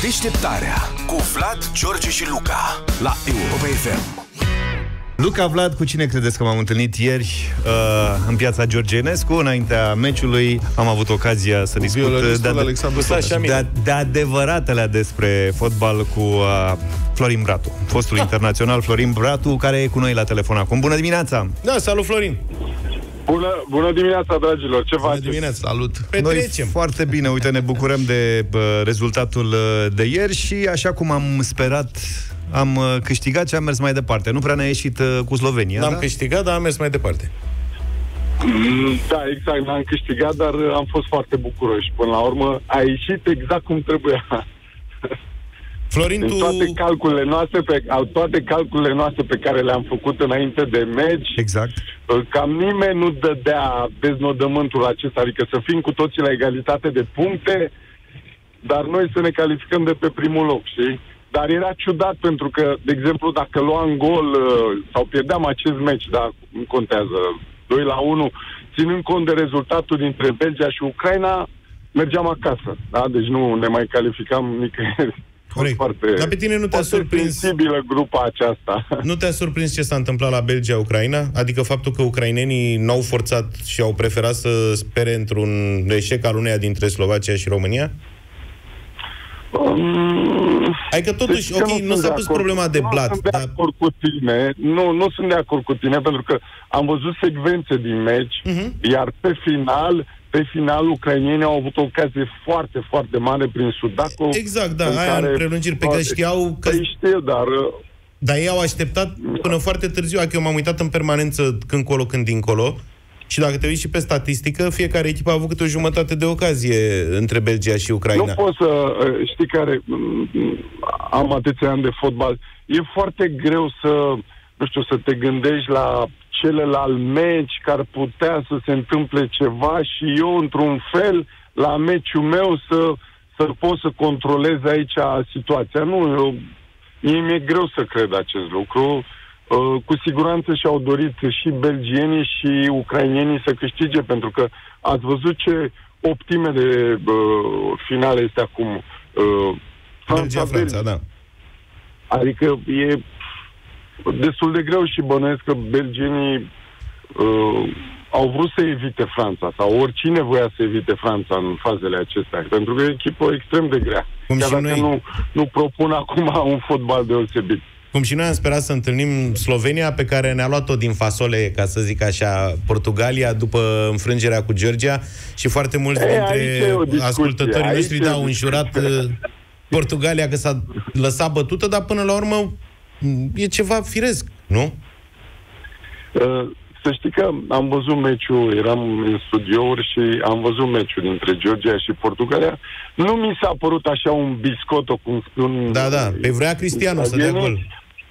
Deșteptarea cu Vlad, George și Luca la Europa FM. Luca, Vlad, cu cine credeți că m-am întâlnit ieri în piața George Enescu? Înaintea meciului am avut ocazia să discut de adevăratele despre fotbal cu Florin Bratu, fostul internațional Florin Bratu, care e cu noi la telefon acum. Bună dimineața! Da, salut, Florin! Bună dimineața, dragilor! Ce faceți? Bună dimineața! Salut! Noi foarte bine, uite, ne bucurăm de rezultatul de ieri și, așa cum am sperat, am câștigat și am mers mai departe. Nu prea ne-a ieșit cu Slovenia. N-am câștigat, dar am mers mai departe. Da, exact, n-am câștigat, dar am fost foarte bucuroși. Până la urmă, a ieșit exact cum trebuia. Florin, tu... toate calculele noastre pe care le-am făcut înainte de meci, exact, cam nimeni nu dădea deznodământul acesta, adică să fim cu toții la egalitate de puncte, dar noi să ne calificăm de pe primul loc, știi? Dar era ciudat pentru că, de exemplu, dacă luam gol sau pierdeam acest meci, da, nu contează, 2-1, ținând cont de rezultatul dintre Belgia și Ucraina, mergeam acasă, da? Deci nu ne mai calificam nicăieri. Dar pe tine nu te-a surprins sensibilă grupa aceasta. Nu te-a surprins ce s-a întâmplat la Belgia-Ucraina? Adică faptul că ucrainenii n-au forțat și au preferat să spere într-un eșec al uneia dintre Slovacia și România? Adică totuși, ok, nu s-a pus problema de blat. Nu sunt de acord cu tine. Nu sunt de acord cu tine, pentru că am văzut secvențe din meci, iar pe final, ucrainienii au avut o ocazie foarte, foarte mare prin Sudakov. Exact, da, aia în prelungiri pe care știau că... Știu, dar ei au așteptat până foarte târziu. Adică eu m-am uitat în permanență când colo, când dincolo. Și dacă te uiți și pe statistică, fiecare echipă a avut câte o jumătate de ocazie între Belgia și Ucraina. Nu poți să... Știi care... Am atâția ani de fotbal. E foarte greu să te gândești la celălalt meci care putea să se întâmple ceva și eu, într-un fel, la meciul meu să pot să controlez aici situația. Nu, mie mi-e greu să cred acest lucru. Cu siguranță și-au dorit și belgienii și ucrainienii să câștige, pentru că ați văzut ce optime de finale este acum. Belgia-Franța, da. Adică e destul de greu și bănuiesc că belgienii au vrut să evite Franța, sau oricine voia să evite Franța în fazele acestea, pentru că e o echipă extrem de grea. Chiar dacă nu propun acum un fotbal deosebit. Cum și noi am sperat să întâlnim Slovenia, pe care ne-a luat-o din fasole, ca să zic așa, Portugalia, după înfrângerea cu Georgia, și foarte mulți dintre ascultătorii noștri au înjurat Portugalia că s-a lăsat bătută, dar până la urmă e ceva firesc, nu? Să știi că am văzut meciul, eram în studiouri și am văzut meciul dintre Georgia și Portugalia. Nu mi s-a părut așa un biscotto, cum spun... Da, pe vrea Cristiano să dea gol.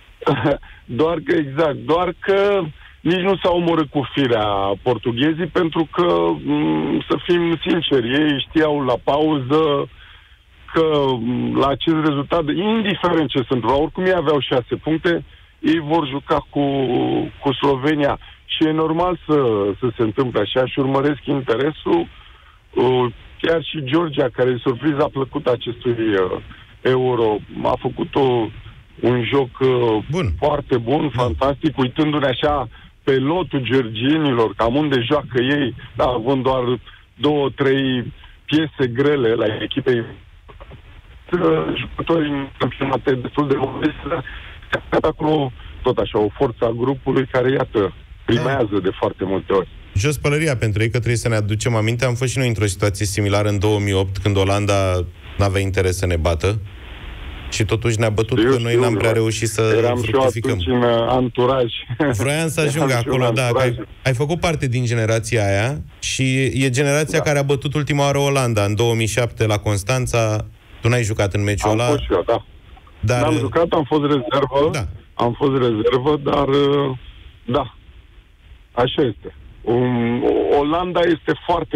Doar că nici nu s-au omorât cu firea portughezii, pentru că, să fim sinceri, ei știau la pauză că la acest rezultat, indiferent ce se întâmplă, oricum ei aveau 6 puncte, ei vor juca cu Slovenia. Și e normal să se întâmple așa și urmăresc interesul. Chiar și Georgia, care e surpriza plăcută acestui Euro, a făcut un joc foarte bun, fantastic, uitându-ne așa pe lotul georgienilor, cam unde joacă ei, având doar 2-3 piese grele la echipei. Jucătorii în campionate destul de modeste, acolo tot așa o forță a grupului care, iată, primează de foarte multe ori. Jos pălăria pentru ei, că trebuie să ne aducem aminte. Am fost și noi într-o situație similară în 2008, când Olanda n-avea interes să ne bată și totuși ne-a bătut, că noi n-am prea reușit să fructificăm. Eram și eu atunci în anturaj. Vroiam să ajung acolo, da. Ai făcut parte din generația aia și e generația care a bătut ultima oară Olanda, în 2007 la Constanța. Tu n-ai jucat în meciul ăla? Am fost și eu, da. Dar... N-am jucat, am fost rezervă. Da. Am fost rezervă, dar da, așa este. Olanda este foarte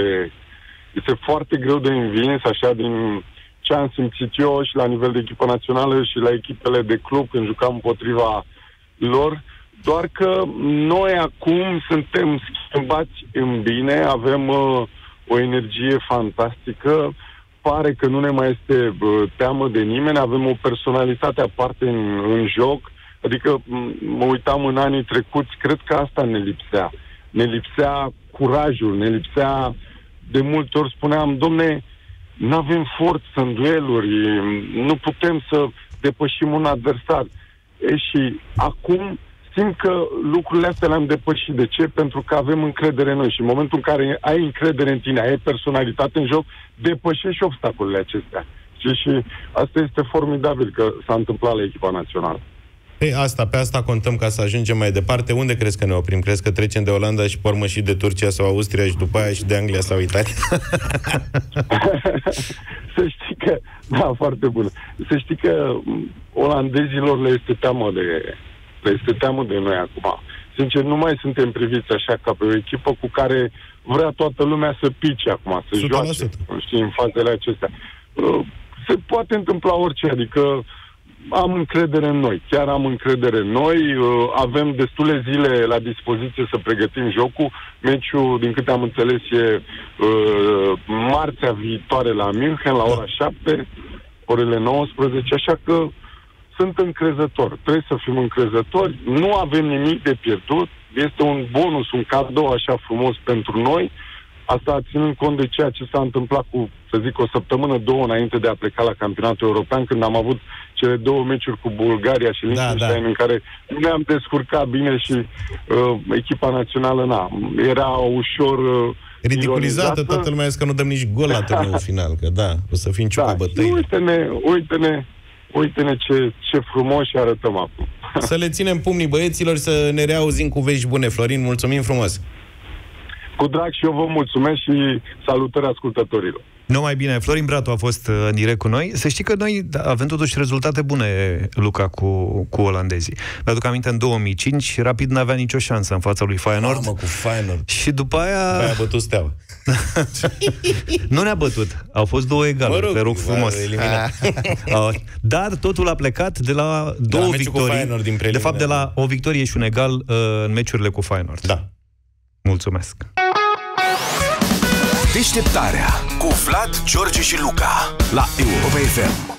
greu de învins, așa, din ce am simțit eu și la nivel de echipă națională și la echipele de club când jucam împotriva lor, doar că noi acum suntem schimbați în bine, avem o energie fantastică, pare că nu ne mai este teamă de nimeni, avem o personalitate aparte în joc, adică mă uitam în anii trecuți, cred că asta ne lipsea. Ne lipsea curajul, ne lipsea, de multe ori spuneam, domne, nu avem forță în dueluri, nu putem să depășim un adversar. Și acum simt că lucrurile astea le-am depășit. De ce? Pentru că avem încredere în noi și în momentul în care ai încredere în tine, ai personalitate în joc, depășești obstacolele acestea. Și asta este formidabil că s-a întâmplat la echipa națională. Pe asta contăm ca să ajungem mai departe. Unde crezi că ne oprim? Crezi că trecem de Olanda și pe urmă și de Turcia sau Austria și după aia și de Anglia sau Italia? Să știi că, da, foarte bun. Să știi că olandezilor le este teamă de noi acum. Sincer, nu mai suntem priviți așa ca pe o echipă cu care vrea toată lumea să pice acum, să 100%. Joace, știi, în fazele acestea. Se poate întâmpla orice, adică am încredere în noi, chiar am încredere în noi, avem destule zile la dispoziție să pregătim jocul. Meciul, din câte am înțeles, e marțea viitoare la München, la ora 7, orele 19, așa că sunt încrezător. Trebuie să fim încrezători, nu avem nimic de pierdut, este un bonus, un cadou așa frumos pentru noi. Asta ținând cont de ceea ce s-a întâmplat cu, să zic, o săptămână, două înainte de a pleca la campionatul european, când am avut cele două meciuri cu Bulgaria și Liechtenstein, în care nu ne-am descurcat bine și echipa națională era ușor ridiculizată, toată lumea zis că nu dăm nici gol la turneul final, că o să fim ciucă bătăi. Uite-ne ce frumoși arătăm acum. Să le ținem pumnii băieților, să ne reauzim cu vești bune. Florin, mulțumim frumos! Cu drag și eu vă mulțumesc și salutări ascultătorilor. Numai bine, Florin Bratu a fost în direct cu noi. Să știi că noi avem totuși rezultate bune, Luca, cu olandezii. Mi-aduc aminte, în 2005, Rapid n-avea nicio șansă în fața lui Feyenoord. Cu Feyenoord. Și după aia... a bătut Steaua. Nu ne-a bătut. Au fost două egale, te rog frumos. Dar totul a plecat de la două victorii. De fapt, de la o victorie și un egal în meciurile cu Feyenoord. Da. Mulțumesc. Deșteptarea cu Vlad, George și Luca la Europa FM.